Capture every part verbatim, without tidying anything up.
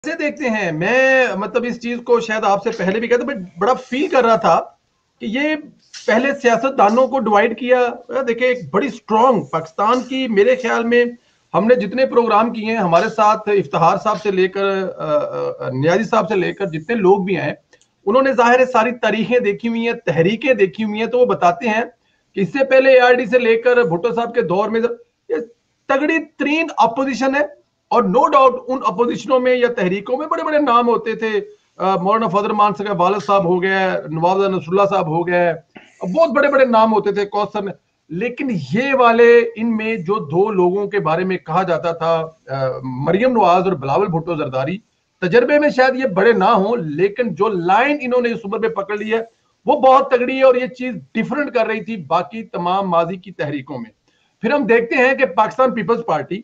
कैसे देखते हैं? मैं मतलब इस चीज को शायद आपसे पहले भी कहता, बट बड़ा फील कर रहा था कि ये पहले सियासतदानों को डिवाइड किया। देखिए, एक बड़ी स्ट्रांग पाकिस्तान की, मेरे ख्याल में हमने जितने प्रोग्राम किए हैं हमारे साथ, इफ्तिखार साहब से लेकर नियाजी साहब से लेकर जितने लोग भी आए, उन्होंने जाहिर है सारी तारीखें देखी हुई हैं, तहरीकें देखी हुई हैं, तो वो बताते हैं कि इससे पहले एआरडी से लेकर भुट्टो साहब के दौर में ये तगड़ी तरीन अपोजिशन है। और नो डाउट उन अपोजिशनों में या तहरीकों में बड़े बड़े नाम होते थे। मौलाना फजल मान सका वालद साहब हो गए, नवाब नसरुल्लाह साहब हो गए, बहुत बड़े बड़े नाम होते थे, कौसर में। लेकिन ये वाले, इनमें जो दो लोगों के बारे में कहा जाता था, मरियम नवाज और बिलावल भुट्टो जरदारी, तजर्बे में शायद ये बड़े ना हो, लेकिन जो लाइन इन्होंने इस उम्र में पकड़ ली है वो बहुत तगड़ी है, और ये चीज डिफरेंट कर रही थी बाकी तमाम माजी की तहरीकों में। फिर हम देखते हैं कि पाकिस्तान पीपल्स पार्टी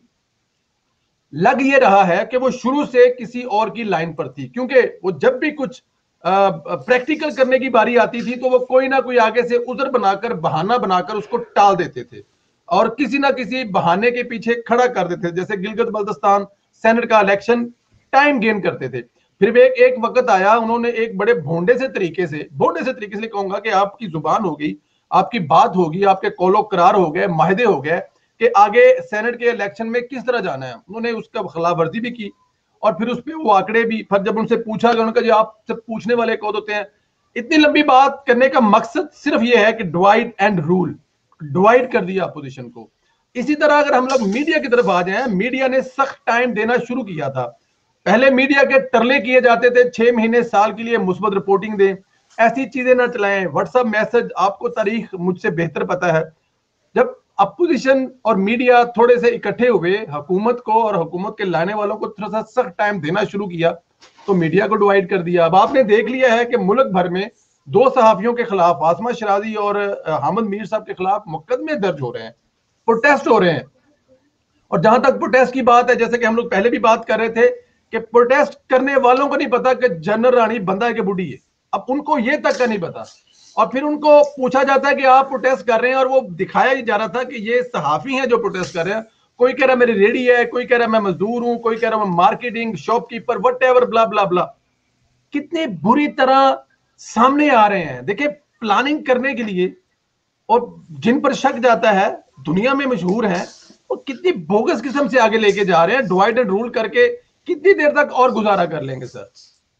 लग ये रहा है कि वो शुरू से किसी और की लाइन पर थी, क्योंकि वो जब भी कुछ प्रैक्टिकल करने की बारी आती थी तो वो कोई ना कोई आगे से उज़र बनाकर, बहाना बनाकर उसको टाल देते थे और किसी ना किसी बहाने के पीछे खड़ा कर देते थे। जैसे गिलगित बल्तिस्तान सेनेट का इलेक्शन टाइम गेन करते थे। फिर भी एक, एक वक्त आया, उन्होंने एक बड़े भोंडे से तरीके से भोंडे से तरीके से कहूंगा कि आपकी जुबान होगी, आपकी बात होगी, आपके कौलो करार हो गए, माहदे हो गए कि आगे सेनेट के इलेक्शन में किस तरह जाना है। उन्होंने उसका खिलाफ वर्जी भी की और फिर उस पर वो आंकड़े भी। फिर जब उनसे पूछा गया, उनका जो आपसे पूछने वाले कौन होते हैं, इतनी लंबी बात करने का मकसद सिर्फ ये है कि डिवाइड एंड रूल, डिवाइड कर दिया अपोजिशन को। इसी तरह अगर हम लोग मीडिया की तरफ आ जाए, मीडिया ने सख्त टाइम देना शुरू किया था। पहले मीडिया के तरले किए जाते थे, छह महीने साल के लिए मुस्बत रिपोर्टिंग दें, ऐसी चीजें ना चलाएं, व्हाट्सएप मैसेज, आपको तारीख मुझसे बेहतर पता है। जब अपोजिशन और मीडिया थोड़े से इकट्ठे हुए, हुकूमत को और हुकूमत के लाने वालों को थोड़ा सा सख्त टाइम देना शुरू किया, तो मीडिया को डिवाइड कर दिया। अब आपने देख लिया है कि मुल्क भर में दो सहाफियों के खिलाफ, आसमा शराजी और हामिद मीर साहब के खिलाफ मुकदमे दर्ज हो रहे हैं, प्रोटेस्ट हो रहे हैं। और जहां तक प्रोटेस्ट की बात है, जैसे कि हम लोग पहले भी बात कर रहे थे कि प्रोटेस्ट करने वालों को नहीं पता कि जनरल रानी बंदा है कि बुढ़ी है, अब उनको ये तक का नहीं पता। और फिर उनको पूछा जाता है कि आप प्रोटेस्ट कर रहे हैं, और वो दिखाया ही जा रहा था कि ये सहाफी हैं जो प्रोटेस्ट कर रहे हैं। कोई कह रहा है मेरी रेडी है, कोई कह रहा है मैं मजदूर हूं, कोई कह रहा है मैं marketing shopkeeper, whatever, blah blah blah. कितनी बुरी तरह सामने आ रहे हैं। देखिए, प्लानिंग करने के लिए, और जिन पर शक जाता है दुनिया में मशहूर है, वो कितनी बोगस किस्म से आगे लेके जा रहे हैं। डिवाइड एंड रूल करके कितनी देर तक और गुजारा कर लेंगे सर?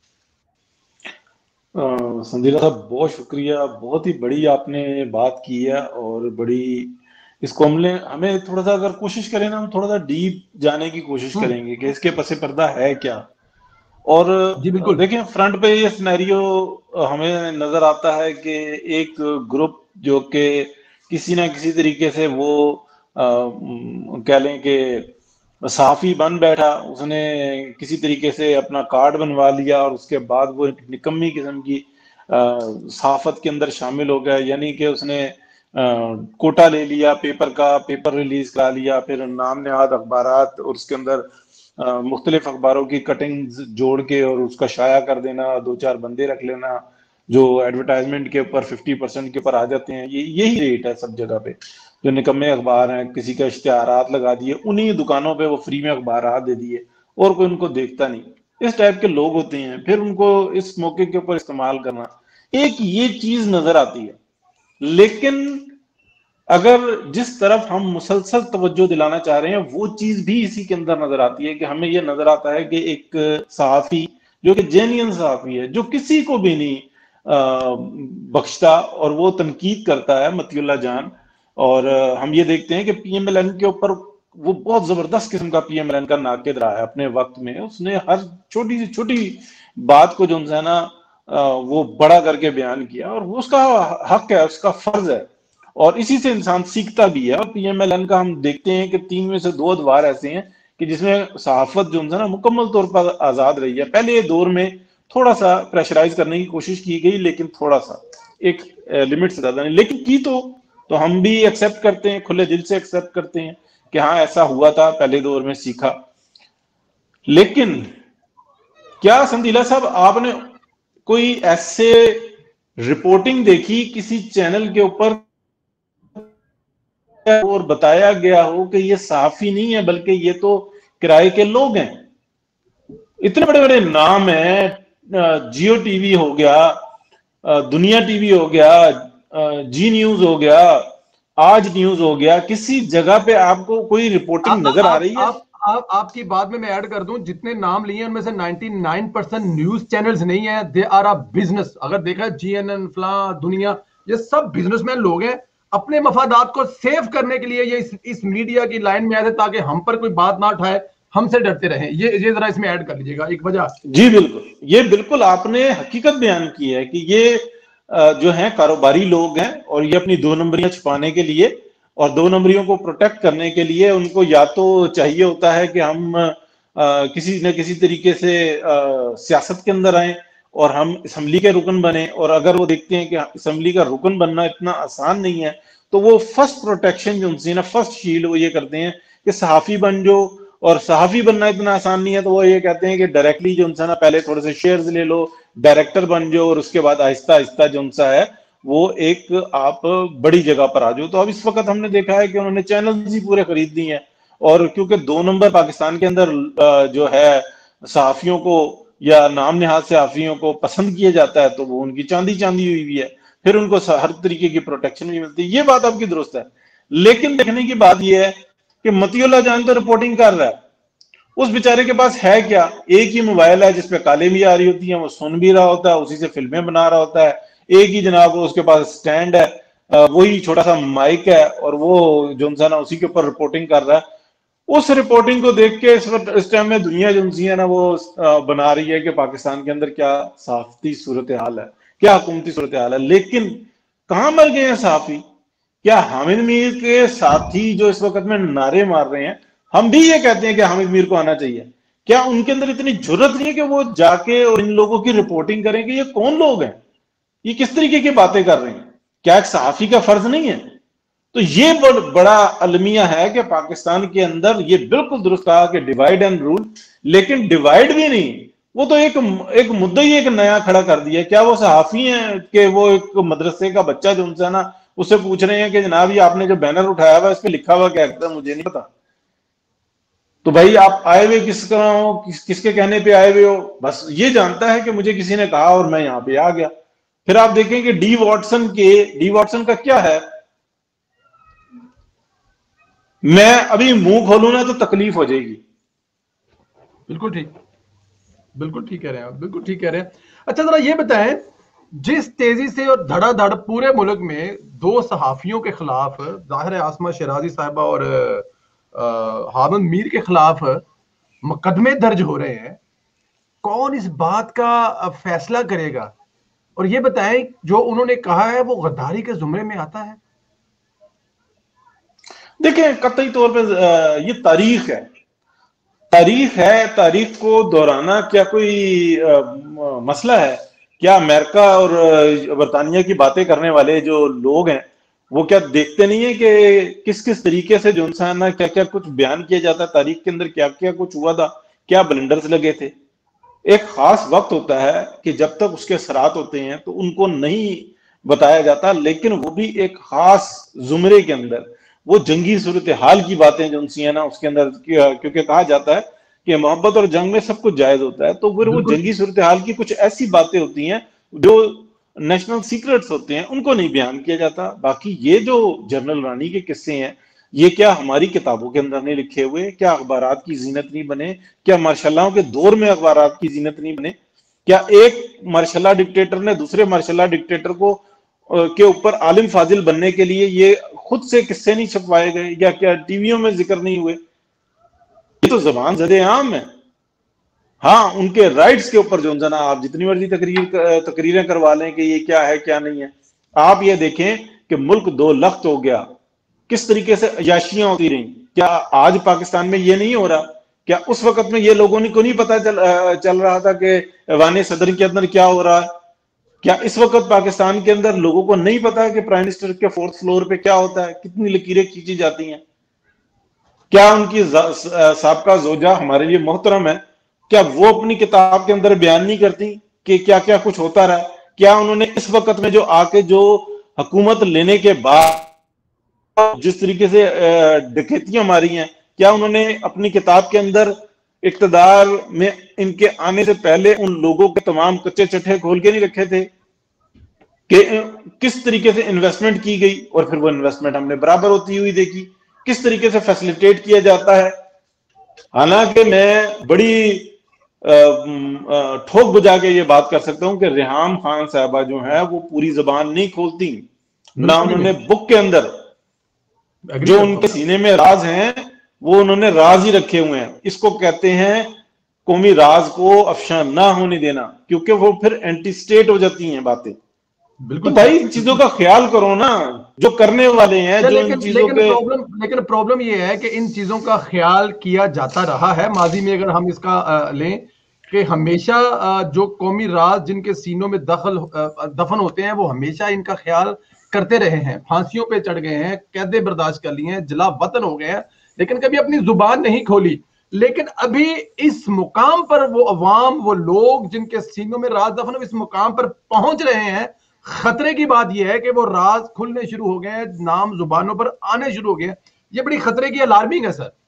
संजीला साहब, बहुत शुक्रिया, बहुत ही बड़ी आपने बात की है और बड़ी इसको हमने हमें थोड़ा सा अगर कोशिश करें ना, हम थोड़ा सा डीप जाने की कोशिश करेंगे कि इसके पसे पर्दा है क्या। और जी बिल्कुल। देखें, फ्रंट पे ये सिनेरियो हमें नजर आता है कि एक ग्रुप जो कि किसी ना किसी तरीके से वो आ, कह लें कि सहाफी बन बैठा, उसने किसी तरीके से अपना कार्ड बनवा लिया और उसके बाद वो एक निकम्मी किस्म की सहाफत के अंदर शामिल हो गया। यानी कि उसने आ, कोटा ले लिया पेपर का, पेपर रिलीज करा लिया, फिर नाम नहाद अखबारात और उसके अंदर मुख्तलिफ अखबारों की कटिंग जोड़ के और उसका शाया कर देना, दो चार बंदे रख लेना जो एडवर्टाइजमेंट के ऊपर फिफ्टी परसेंट के ऊपर आ जाते हैं। ये यही रेट है सब जगह पे। जो निकम्मे अखबार हैं, किसी का इश्तिहारात लगा दिए, उन्हीं दुकानों पे वो फ्री में अखबार दे दिए और कोई उनको देखता नहीं। इस टाइप के लोग होते हैं, फिर उनको इस मौके के ऊपर इस्तेमाल करना, एक ये चीज नजर आती है। लेकिन अगर जिस तरफ हम मुसलसल तवज्जो दिलाना चाह रहे हैं, वो चीज भी इसी के अंदर नजर आती है कि हमें यह नजर आता है कि एक सहाफी जो कि जेन्युइन सहाफी है, जो किसी को भी नहीं बख्शता और वो तनकीद करता है, मतियुल्लाह जान। और हम ये देखते हैं कि पीएमएलएन के ऊपर वो बहुत जबरदस्त किस्म का पीएमएलएन का नाकिद रहा है अपने वक्त में। उसने हर छोटी सी छोटी बात को जो है ना वो बड़ा करके बयान किया, और वो उसका हक है, उसका फर्ज है, और इसी से इंसान सीखता भी है। और पीएमएलएन का हम देखते हैं कि तीन में से दो अदवार ऐसे हैं कि जिसमें सहाफत जो है ना मुकम्मल तौर पर आजाद रही है। पहले दौर में थोड़ा सा प्रेशराइज करने की कोशिश की गई, लेकिन थोड़ा सा एक लिमिट से ज्यादा नहीं, लेकिन की तो तो हम भी एक्सेप्ट करते हैं, खुले दिल से एक्सेप्ट करते हैं कि हाँ ऐसा हुआ था पहले दौर में, सीखा। लेकिन क्या संदीला साहब, आपने कोई ऐसे रिपोर्टिंग देखी किसी चैनल के ऊपर और बताया गया हो कि ये सहाफी नहीं है बल्कि ये तो किराए के लोग हैं? इतने बड़े बड़े नाम हैं, जियो टीवी हो गया, दुनिया टीवी हो गया, जी न्यूज हो गया, आज न्यूज हो गया, किसी जगह पे आपको कोई रिपोर्टिंग आप नजर आ आप रही है? आप आप आपकी बात में मैं ऐड कर दूं, जितने नाम लिए उनमें से निन्यानवे परसेंट न्यूज चैनल्स नहीं है, दे आर अ बिजनेस। अगर देखा जीएनएन फला दुनिया, ये सब बिजनेसमैन लोग हैं, अपने मफादात को सेव करने के लिए ये इस, इस मीडिया की लाइन में आए थे ताकि हम पर कोई बात ना उठाए, हमसे डरते रहे। ये ये जरा इसमें ऐड कर लीजिएगा एक वजह। जी बिल्कुल, ये बिल्कुल आपने हकीकत बयान की है कि ये जो है कारोबारी लोग हैं और ये अपनी दो नंबरियां छुपाने के लिए और दो नंबरियों को प्रोटेक्ट करने के लिए उनको या तो चाहिए होता है कि हम आ, किसी न किसी तरीके से आ, सियासत के अंदर आए और हम असम्बली के रुकन बने, और अगर वो देखते हैं कि असम्बली का रुकन बनना इतना आसान नहीं है तो वो फर्स्ट प्रोटेक्शन जो उनसे ना, फर्स्ट शील्ड वो ये करते हैं कि सहाफी बन जो, और सहाफी बनना इतना आसान नहीं है तो वो ये कहते हैं कि डायरेक्टली जो उनसे ना पहले थोड़े से शेयर्स ले लो, डायरेक्टर बन जाओ, और उसके बाद आहिस्ता आहिस्ता जो उनसा है वो एक आप बड़ी जगह पर आ जाओ। तो अब इस वक्त हमने देखा है कि उन्होंने चैनल्स ही पूरे खरीद दिए हैं, और क्योंकि दो नंबर पाकिस्तान के अंदर जो है सहाफियों को या नाम निहाद सहाफियों को पसंद किया जाता है तो वो उनकी चांदी चांदी हुई हुई है, फिर उनको हर तरीके की प्रोटेक्शन भी मिलती है। ये बात आपकी दुरुस्त है, लेकिन देखने की बात यह है कि मतीउल्लाह जान तो रिपोर्टिंग कर रहा है, उस बेचारे के पास है क्या? एक ही मोबाइल है जिसपे काले भी आ रही होती हैं, वो सुन भी रहा होता है, उसी से फिल्में बना रहा होता है। एक ही जनाब उसके पास स्टैंड है, वही छोटा सा माइक है, और वो जो ना उसी के ऊपर रिपोर्टिंग कर रहा है। उस रिपोर्टिंग को देख के इस वक्त इस टाइम में दुनिया जो है ना वो बना रही है कि पाकिस्तान के अंदर क्या सहाफती सूरत हाल है, क्या हुकूमती सूरत हाल है। लेकिन कहां मर गए हैं सहाफी? क्या हामिद मीर के साथी जो इस वक्त में नारे मार रहे हैं, हम भी ये कहते हैं कि हामिद मीर को आना चाहिए, क्या उनके अंदर इतनी जरूरत नहीं है कि वो जाके और इन लोगों की रिपोर्टिंग करें कि ये कौन लोग हैं, ये किस तरीके की बातें कर रहे हैं? क्या एक सहाफी का फर्ज नहीं है? तो ये बड़ा अलमिया है कि पाकिस्तान के अंदर ये बिल्कुल दुरुस्त कहा कि डिवाइड एंड रूल, लेकिन डिवाइड भी नहीं, वो तो एक एक मुद्दा ही एक नया खड़ा कर दिया। क्या वो सहाफी हैं कि वो एक मदरसे का बच्चा जो उनसे ना उससे पूछ रहे हैं कि जनाब ये आपने जो बैनर उठाया हुआ इस पे लिखा हुआ क्या है? मुझे नहीं पता। तो भाई आप आए हुए किस तरह हो, किस, किसके कहने पे आए हुए हो? बस ये जानता है कि मुझे किसी ने कहा और मैं यहां पे आ गया। फिर आप देखें कि डी वॉटसन के डी वॉटसन का क्या है, मैं अभी मुंह खोलूं ना तो तकलीफ हो जाएगी। बिल्कुल ठीक, बिल्कुल ठीक कह रहे हैं आप, बिल्कुल ठीक कह रहे हैं। अच्छा जरा ये बताएं, जिस तेजी से और धड़ाधड़ पूरे मुल्क में दो सहाफियों के खिलाफ, जाहिर है आसमा शराजी साहिबा और हामिद मीर के खिलाफ मुकदमे दर्ज हो रहे हैं, कौन इस बात का फैसला करेगा? और ये बताएं जो उन्होंने कहा है वो गद्दारी के जुमरे में आता है? देखिए कतई तौर पे ये तारीख है, तारीख है, तारीख को दोहराना क्या कोई आ, मसला है? क्या अमेरिका और बरतानिया की बातें करने वाले जो लोग हैं वो क्या देखते नहीं है कि किस किस तरीके से जो इंसान क्या क्या कुछ बयान किया जाता है, तारीख के अंदर क्या क्या कुछ हुआ था, क्या ब्लंडर्स लगे थे। एक खास वक्त होता है कि जब तक उसके असरात होते हैं तो उनको नहीं बताया जाता, लेकिन वो भी एक खास जुमरे के अंदर वो जंगी सूरत हाल की बातें जो उनसी है ना उसके अंदर, क्योंकि कहा जाता है कि मोहब्बत और जंग में सब कुछ जायज होता है, तो फिर वो जंगी सूरत हाल की कुछ ऐसी बातें होती हैं जो नेशनल सीक्रेट्स होते हैं उनको नहीं बयान किया जाता। बाकी ये जो जनरल रानी के किस्से हैं ये क्या हमारी किताबों के अंदर नहीं लिखे हुए? क्या अखबारात की जीनत नहीं बने? क्या मार्शल्लाओं के दौर में अखबारात की जीनत नहीं बने? क्या एक मार्शल्ला डिक्टेटर ने दूसरे मार्शल्ला डिक्टेटर को के ऊपर आलिम फाजिल बनने के लिए ये खुद से किस्से नहीं छपवाए गए, या क्या टीवियों में जिक्र नहीं हुए? ये तो जबान ज़दे आम है। हाँ, उनके राइट्स के ऊपर जो ना आप जितनी मर्जी तकरीर तकरीरें करवा लें कि ये क्या है क्या नहीं है। आप ये देखें कि मुल्क दो लख्त हो गया, किस तरीके से अयाशियां होती रही। क्या आज पाकिस्तान में ये नहीं हो रहा? क्या उस वक्त में ये लोगों को नहीं पता चल चल रहा था कि ऐवान सदर के अंदर क्या हो रहा है? क्या इस वक्त पाकिस्तान के अंदर लोगों को नहीं पता कि प्राइम मिनिस्टर के फोर्थ फ्लोर पे क्या होता है, कितनी लकीरें खींची जाती हैं? क्या उनकी साबका जोजा हमारे लिए मोहतरम है, क्या वो अपनी किताब के अंदर बयान नहीं करती कि क्या क्या कुछ होता रहा? क्या उन्होंने इस वक्त में जो आके जो हुकूमत लेने के बाद जिस तरीके से डकैतियां मारी हैं, क्या उन्होंने अपनी किताब के अंदर इक्तदार में इनके आने से पहले उन लोगों के तमाम कच्चे चट्टे खोल के नहीं रखे थे कि किस तरीके से इन्वेस्टमेंट की गई, और फिर वो इन्वेस्टमेंट हमने बराबर होती हुई देखी, किस तरीके से फैसिलिटेट किया जाता है। हालांकि मैं बड़ी ठोक बुझा के ये बात कर सकता हूं कि रेहाम खान साहबा जो है वो पूरी जबान नहीं खोलती, ना उन्होंने बुक के अंदर जो उनके सीने में राज हैं वो उन्होंने राज ही रखे हुए हैं। इसको कहते हैं कौमी राज को अफशा ना होने देना, क्योंकि वो फिर एंटी स्टेट हो जाती हैं बातें। बिल्कुल, तो भाई इन चीजों का ख्याल करो ना, जो करने वाले हैं, जो लेकिन, इन चीजों लेकिन के प्रॉब्लम लेकिन प्रॉब्लम ये है कि इन चीजों का ख्याल किया जाता रहा है माजी में। अगर हम इसका लें कि हमेशा जो कौमी राज जिनके सीनों में दखल दफन होते हैं वो हमेशा इनका ख्याल करते रहे हैं, फांसियों पे चढ़ गए हैं, कैदे बर्दाश्त कर लिए हैं, जला वतन हो गए हैं, लेकिन कभी अपनी जुबान नहीं खोली। लेकिन अभी इस मुकाम पर वो अवाम, वो लोग जिनके सीनों में राज दफन इस मुकाम पर पहुंच रहे हैं। खतरे की बात यह है कि वो राज खुलने शुरू हो गए हैं, नाम जुबानों पर आने शुरू हो गए हैं। ये बड़ी खतरे की अलार्मिंग है सर।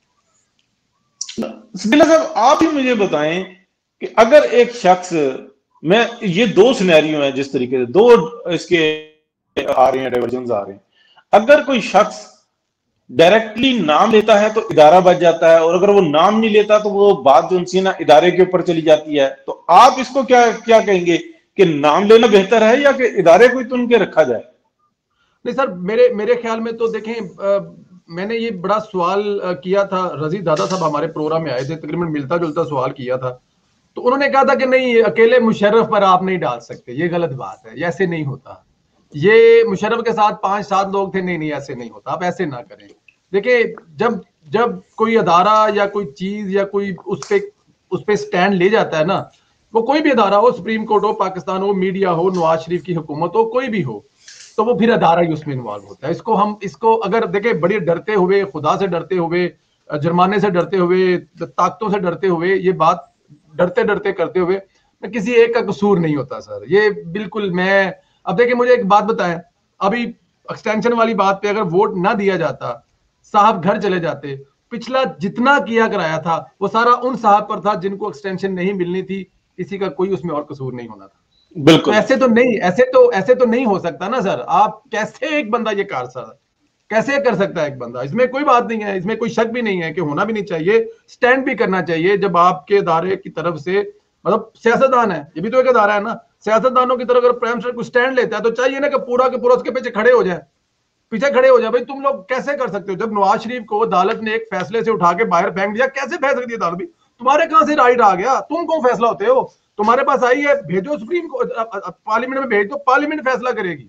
बिल्ला साहब, आप ही मुझे बताएं कि अगर एक शख्स, मैं ये दो सिनेरियो हैं जिस तरीके से दो इसके आ रहे हैं, डाइवर्जन आ रहे हैं। अगर कोई शख्स डायरेक्टली नाम लेता है तो इदारा बच जाता है, और अगर वो नाम नहीं लेता तो वो बात जो उनसी ना इदारे के ऊपर चली जाती है। तो आप इसको क्या क्या कहेंगे कि नाम लेना बेहतर है या कि इदारे को चुन के रखा जाए? नहीं सर, मेरे मेरे ख्याल में तो देखें, आ, मैंने ये बड़ा सवाल किया था, रजी दादा साहब हमारे प्रोग्राम में आए थे, तकरीबन मिलता जुलता सवाल किया था। तो उन्होंने कहा था कि नहीं, अकेले मुशर्रफ पर आप नहीं डाल सकते, ये गलत बात है, ऐसे नहीं होता। ये मुशर्रफ के साथ पांच सात लोग थे, नहीं नहीं ऐसे नहीं होता, आप ऐसे ना करें। देखिए, जब जब कोई अदारा या कोई चीज या कोई उस पे उस पे स्टैंड ले जाता है ना, वो कोई भी अदारा हो, सुप्रीम कोर्ट हो, पाकिस्तान हो, मीडिया हो, नवाज शरीफ की हुकूमत हो, कोई भी हो, तो वो फिर अदारा ही उसमें इन्वॉल्व होता है। इसको हम इसको अगर देखें, बड़े डरते हुए, खुदा से डरते हुए, जुर्माने से डरते हुए, ताकतों से डरते हुए, ये बात डरते डरते करते हुए, किसी एक का कसूर नहीं होता सर। ये बिल्कुल, मैं अब देखिए, मुझे एक बात बताएं, अभी एक्सटेंशन वाली बात पे अगर वोट ना दिया जाता, साहब घर चले जाते, पिछला जितना किया कराया था वो सारा उन साहब पर था जिनको एक्सटेंशन नहीं मिलनी थी, किसी का कोई उसमें और कसूर नहीं होना था। बिल्कुल, तो ऐसे तो नहीं ऐसे तो ऐसे तो नहीं हो सकता ना सर। आप कैसे एक बंदा ये कर सकता, कैसे कर सकता है एक बंदा? इसमें कोई बात नहीं है, इसमें कोई शक भी नहीं है कि होना भी नहीं चाहिए, स्टैंड भी करना चाहिए। जब आपके इदारे की तरफ से, मतलब सियासतदान है, ये भी तो एक इदारा है ना, सियासतदानों की तरफ अगर प्राइम मिनिस्टर को स्टैंड लेता है तो चाहिए ना कि पूरा के पूरा उसके पीछे खड़े हो जाए, पीछे खड़े हो जाए। भाई तुम लोग कैसे कर सकते हो? जब नवाज शरीफ को अदालत ने एक फैसले से उठा के बाहर फेंक दिया, कैसे फेंक सकती है अदालत? भी तुम्हारे कहां से राइट आ गया? तुम कौन फैसला होते हो? तुम्हारे पास आई है, भेजो सुप्रीम कोर्ट, पार्लियामेंट में भेज दो, पार्लियामेंट फैसला करेगी।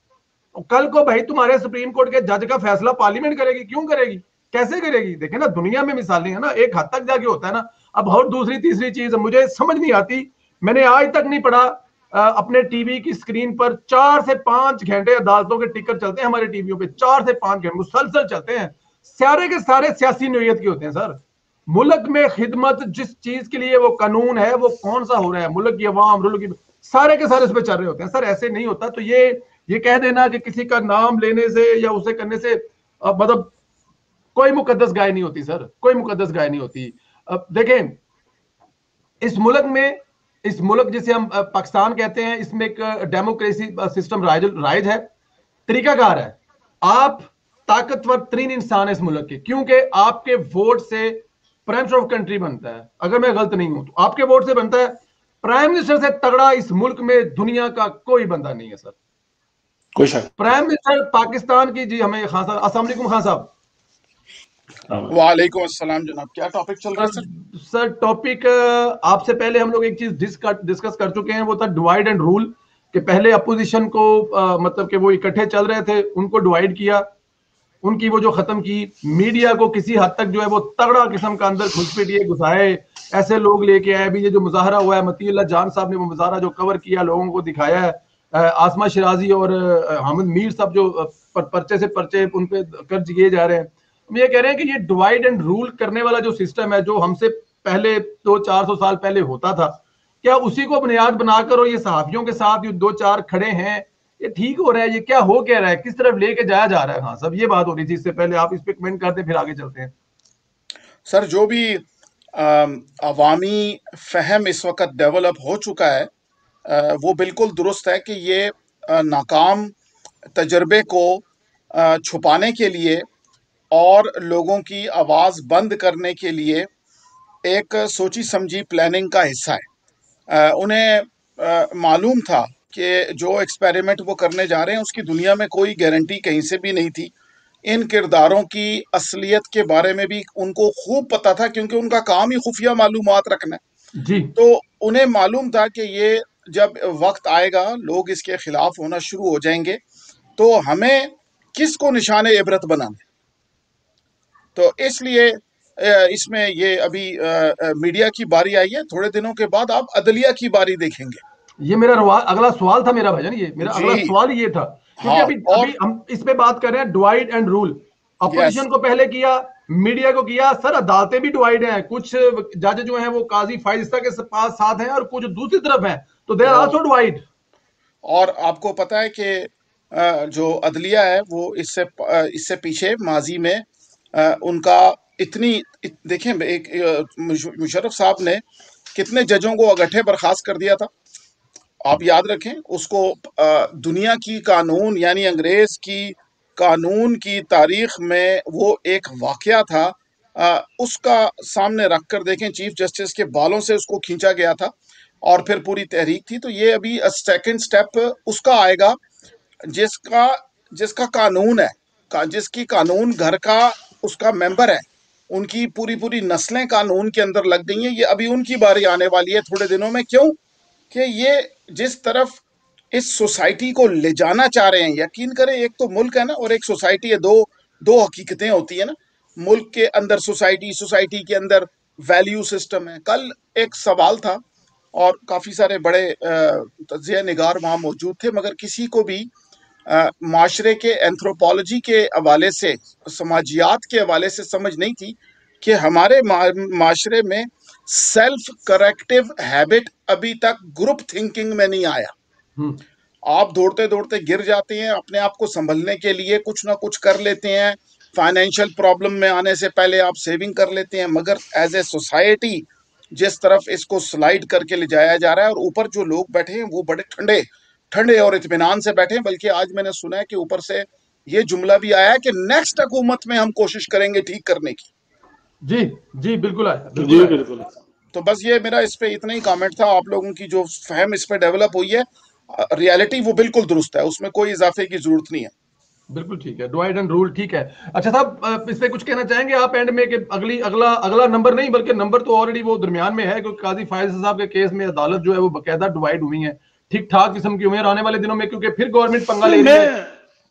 कल को भाई तुम्हारे सुप्रीम कोर्ट के जज का फैसला पार्लियामेंट करेगी, क्यों करेगी, कैसे करेगी? देखे ना, दुनिया में मिसालें हैं ना, एक हद तक जाके होता है ना। अब और दूसरी तीसरी चीज मुझे समझ नहीं आती, मैंने आज तक नहीं पढ़ा, अपने टीवी की स्क्रीन पर चार से पांच घंटे अदालतों के टिकट चलते हैं हमारे टीवियों पे, चार से पांच घंटे मुसलसल चलते हैं, सारे के सारे सियासी नोयत के होते हैं सर। मुल्क में खिदमत जिस चीज के लिए वो कानून है वो कौन सा हो रहा है, मुल्क की अवाम, मुल्क की सारे के सारे उस पर चल रहे होते हैं सर। ऐसे नहीं होता। तो ये ये कह देना कि किसी का नाम लेने से या उसे करने से मतलब कोई मुकद्दस गाय नहीं होती सर, कोई मुकद्दस गाय नहीं होती। अब देखें, इस मुल्क में, इस मुल्क जिसे हम पाकिस्तान कहते हैं, इसमें एक डेमोक्रेसी सिस्टम राइज राइज है, तरीकाकार है। आप ताकतवर तरीन इंसान है इस मुल्क के, क्योंकि आपके वोट से प्राइम मिनिस्टर ऑफ कंट्री बनता है। अगर मैं गलत नहीं हूं तो आपके वोट से बनता है। प्राइम मिनिस्टर से तगड़ा इस मुल्क में दुनिया का कोई बंदा नहीं है सर, कोई शक। प्राइम मिनिस्टर पाकिस्तान की, जी हमें खान साहब, अस्सलाम वालेकुम खान साहब। वालेकुम अस्सलाम जनाब, क्या टॉपिक चल रहा है सर? सर टॉपिक, आपसे पहले हम लोग एक चीज डिस्कस कर चुके हैं, वो था डिवाइड एंड रूल, कि पहले अपोजिशन को आ, मतलब कि वो इकट्ठे चल रहे थे, उनको डिवाइड किया, उनकी वो जो खत्म की, मीडिया को किसी हद तक जो है वो तगड़ा किस्म का अंदर घुसपैठिए घुसाए, ऐसे लोग लेके आए। अभी ये जो मुजाहरा हुआ है, मतीउल्लाह जान साहब ने वो मुजाहरा जो कवर किया, लोगों को दिखाया है, आसमा शिराजी और हामिद मीर साहब जो पर, परचे से परचे उन पे कर्ज किए जा रहे हैं। हम ये कह रहे हैं कि ये डिवाइड एंड रूल करने वाला जो सिस्टम है, जो हमसे पहले दो चार सौ साल पहले होता था, क्या उसी को बुनियाद बनाकर और ये सहाफियों के साथ ये दो चार खड़े हैं, ये ठीक हो रहा है? ये क्या हो क्या रहा है, किस तरफ लेके जाया जा रहा है? हाँ सब ये बात हो रही थी, इससे पहले आप इस पे कमेंट करते फिर आगे चलते हैं। सर जो भी अवामी फहम इस वक्त डेवलप हो चुका है, आ, वो बिल्कुल दुरुस्त है कि ये आ, नाकाम तजर्बे को आ, छुपाने के लिए और लोगों की आवाज़ बंद करने के लिए एक सोची समझी प्लानिंग का हिस्सा है। आ, उन्हें मालूम था कि जो एक्सपेरिमेंट वो करने जा रहे हैं उसकी दुनिया में कोई गारंटी कहीं से भी नहीं थी। इन किरदारों की असलियत के बारे में भी उनको खूब पता था, क्योंकि उनका काम ही खुफिया मालूमात रखना है। जी तो उन्हें मालूम था कि ये जब वक्त आएगा लोग इसके खिलाफ होना शुरू हो जाएंगे, तो हमें किसको निशाने इबरत बनाना। तो इसलिए अ, इसमें ये अभी अ, अ, मीडिया की बारी आई है, थोड़े दिनों के बाद आप अदलिया की बारी देखेंगे। ये मेरा रवा- अगला सवाल था मेरा भाईजान, ये मेरा अगला जी सवाल ये था, क्योंकि हाँ। अभी और अभी हम इस पे बात कर रहे हैं divide and rule. Yes, opposition को पहले किया, मीडिया को किया। सर अदालतें भी डिवाइड हैं, कुछ जज जो हैं वो काजी फाइजिस्ता के पास साथ हैं और कुछ दूसरी तरफ हैं, तो दे आर आल्सो डिवाइड। और आपको पता है कि अ, जो अदलिया है वो इससे अ, इससे पीछे माजी में अ, उनका इतनी इत, देखें, एक अ, मुश- मुशर्रफ साहब ने कितने जजों को अगट्ठे बर्खास्त कर दिया था। आप याद रखें उसको। अ, दुनिया की कानून यानी अंग्रेज की कानून की तारीख में वो एक वाकया था। अ, उसका सामने रख कर देखें, चीफ जस्टिस के बालों से उसको खींचा गया था और फिर पूरी तहरीक थी। तो ये अभी सेकंड स्टेप उसका आएगा जिसका जिसका कानून है, का, जिसकी कानून घर का उसका मेंबर है, उनकी पूरी पूरी नस्लें कानून के अंदर लग गई हैं। ये अभी उनकी बारी आने वाली है थोड़े दिनों में। क्यों कि ये जिस तरफ इस सोसाइटी को ले जाना चाह रहे हैं, यकीन करें, एक तो मुल्क है ना और एक सोसाइटी है, दो दो हकीकतें होती है ना। मुल्क के अंदर सोसाइटी, सोसाइटी के अंदर वैल्यू सिस्टम है। कल एक सवाल था और काफी सारे बड़े तजिया निगार वहां मौजूद थे, मगर किसी को भी अ, माशरे के एंथ्रोपोलॉजी के हवाले से, समाजियात के हवाले से समझ नहीं थी कि हमारे मा, माशरे में सेल्फ करेक्टिव हैबिट अभी तक ग्रुप थिंकिंग में नहीं आया। हम्म आप दौड़ते दौड़ते गिर जाते हैं, अपने आप को संभलने के लिए कुछ ना कुछ कर लेते हैं, फाइनेंशियल प्रॉब्लम में आने से पहले आप सेविंग कर लेते हैं, मगर एज ए सोसाइटी जिस तरफ इसको स्लाइड करके ले जाया जा रहा है, और ऊपर जो लोग बैठे हैं वो बड़े ठंडे ठंडे और इत्मीनान से बैठे हैं। बल्कि आज मैंने सुना है कि ऊपर से ये जुमला भी आया है कि नेक्स्ट हुकूमत में हम कोशिश करेंगे ठीक करने की। जी जी बिल्कुल आया, बिल्कुल जी आया। बिल्कुल। तो बस ये मेरा इस पे इतना ही कमेंट था। आप लोगों की जो फहम इस पे डेवलप हुई है, रियलिटी वो बिल्कुल दुरुस्त है, उसमें कोई इजाफे की जरूरत नहीं है। बिल्कुल ठीक है, डिवाइड एंड रूल ठीक है। अच्छा साहब, अ, इस पे कुछ कहना चाहेंगे आप एंड में, कि अगली अगला अगला नंबर नहीं, बल्कि नंबर तो ऑलरेडी वो दरमियान में है, क्योंकि काजी फायज साहब के केस में अदालत जो है वो बकायदा डिवाइड हुई है। ठीक ठाक किस्म की हुई है आने वाले दिनों में, क्योंकि फिर गवर्नमेंट पंगा नहीं, ले रही है। मैं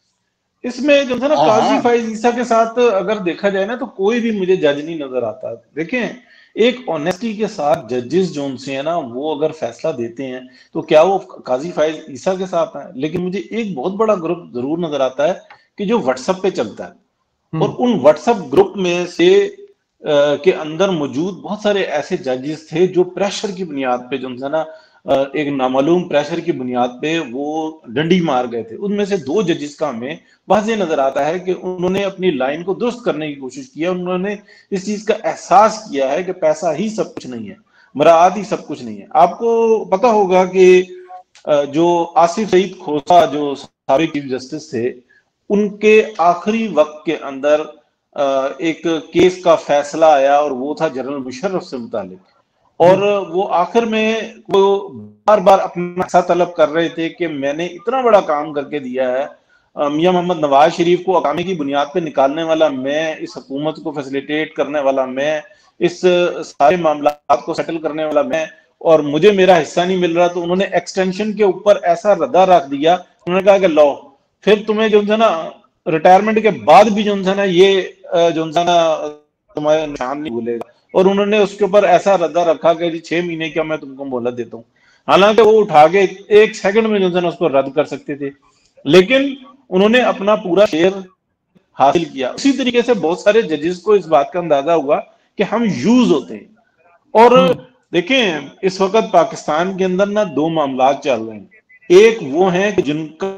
इसमें जो था ना हाँ काजी हाँ। फाइज ईसा के साथ अगर देखा जाए ना, तो कोई भी मुझे जज नहीं नजर आता। देखें, एक ऑनेस्टी के साथ जजेस जो उनसे है ना, वो अगर फैसला देते हैं तो क्या वो काजी फाइज ईसा के साथ है? लेकिन मुझे एक बहुत बड़ा ग्रुप जरूर नजर आता है कि जो व्हाट्सएप पे चलता है, और हम्म उन व्हाट्सएप ग्रुप में से अ, के अंदर मौजूद बहुत सारे ऐसे जजेस थे जो प्रेशर की बुनियाद पे जो है ना, अ, एक नामालूम प्रेशर की बुनियाद पे वो डंडी मार गए थे। उनमें से दो जजेस का हमें वाज़ेह नजर आता है कि उन्होंने अपनी लाइन को दुरुस्त करने की कोशिश की है। उन्होंने इस चीज का एहसास किया है कि पैसा ही सब कुछ नहीं है, मराद ही सब कुछ नहीं है। आपको पता होगा कि अ, जो आसिफ सईद खोसा जो साबिक चीफ जस्टिस थे, उनके आखिरी वक्त के अंदर अ, एक केस का फैसला आया और वो था जनरल मुशर्रफ से मुतालिक। और हम्म वो आखिर में वो बार बार अपना हिस्सा तलब कर रहे थे कि मैंने इतना बड़ा काम करके दिया है, अ, मियां मोहम्मद नवाज शरीफ को अकामी की बुनियाद पे निकालने वाला मैं, इस हुकूमत को फैसिलिटेट करने वाला मैं, इस सारे मामला को सेटल करने वाला मैं, और मुझे मेरा हिस्सा नहीं मिल रहा। तो उन्होंने एक्सटेंशन के ऊपर ऐसा रद्दा रख दिया, उन्होंने कहा कि लो, फिर तुम्हें जो है ना रिटायरमेंट के बाद भी जो है ना ये अ, जो है ना तुम्हारे निशान नहीं भूलेगा। और उन्होंने उसके ऊपर ऐसा रद्दा रखा कि जी छह महीने का मैं तुमको मोहलत देता हूँ। हालांकि वो उठा के एक सेकंड में जो है ना उसको रद्द कर सकते थे, लेकिन उन्होंने अपना पूरा शेयर हासिल किया। उसी तरीके से बहुत सारे जजेस को इस बात का अंदाजा हुआ कि हम यूज होते हैं। और हम्म देखें, इस वक्त पाकिस्तान के अंदर ना दो मामला चल रहे हैं। एक वो है कि जिनका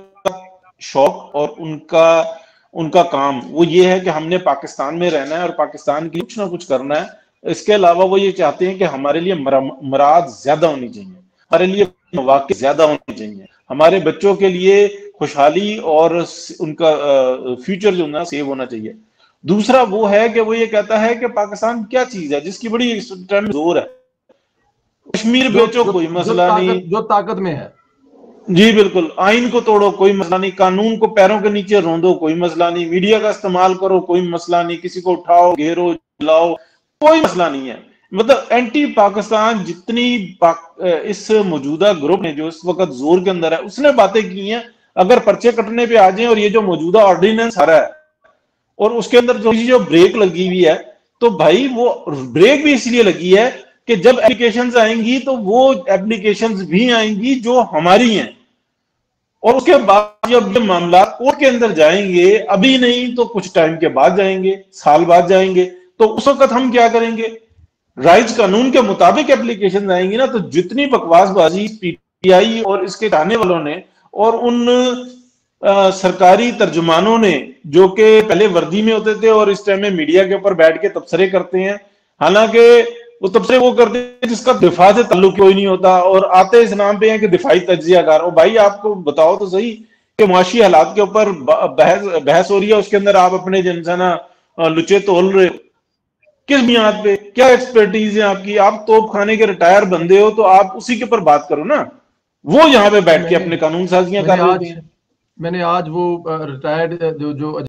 शौक और उनका उनका काम वो ये है कि हमने पाकिस्तान में रहना है और पाकिस्तान की कुछ ना कुछ करना है, इसके अलावा वो ये चाहते हैं कि हमारे लिए मराद ज्यादा होनी चाहिए, हमारे लिए मौके ज्यादा होने चाहिए, हमारे बच्चों के लिए खुशहाली और उनका फ्यूचर जो है सेव होना चाहिए। दूसरा वो है कि वो ये कहता है कि पाकिस्तान क्या चीज है जिसकी बड़ी इस टाइम जोर है, कश्मीर बेचो कोई मसला नहीं, जो ताकत में है, जी बिल्कुल, आइन को तोड़ो कोई मसला नहीं, कानून को पैरों के नीचे रोंदो कोई मसला नहीं, मीडिया का इस्तेमाल करो कोई मसला नहीं, किसी को उठाओ घेरो जलाओ कोई मसला नहीं है। मतलब एंटी पाकिस्तान जितनी पाक, इस मौजूदा ग्रुप ने जो इस वक्त जोर के अंदर है उसने बातें की हैं, अगर पर्चे कटने पे आ जाए और ये जो मौजूदा ऑर्डिनेंस आ रहा है और उसके अंदर जो जो ब्रेक लगी हुई है, तो भाई वो ब्रेक भी इसलिए लगी है कि जब एप्लीकेशंस आएंगी तो वो एप्लीकेशंस भी आएंगी जो हमारी हैं, और उसके बाद जब ये मामला कोर्ट के अंदर जाएंगे, अभी नहीं तो कुछ टाइम के बाद जाएंगे, साल बाद जाएंगे, तो उस वक्त हम क्या करेंगे? राइट्स कानून के मुताबिक एप्लीकेशन आएंगी ना, तो जितनी बकवासबाजी पीटीआई और इसके चाहने वालों ने और उन आ, सरकारी तर्जुमानों ने जो कि पहले वर्दी में होते थे और इस टाइम में मीडिया के ऊपर बैठ के तबसरे करते हैं, हालांकि वो तबसरे वो करते हैं जिसका दिफा से ताल्लुक कोई नहीं होता, और आते इस नाम पे हैं कि दिफाई तज्जियाकार हो। भाई आपको बताओ तो सही कि मुआशी हालात के ऊपर बहस बहस हो रही है, उसके अंदर आप अपने जनसाना लुचे तोल रहे हो किस बुनियाद पे? क्या एक्सपर्टीज है आपकी? आप तोप खाने के रिटायर बंदे हो तो आप उसी के ऊपर बात करो ना, वो यहाँ पे बैठ के अपने कानून साजियां कर रहे हैं। मैंने आज वो रिटायर्ड जो जो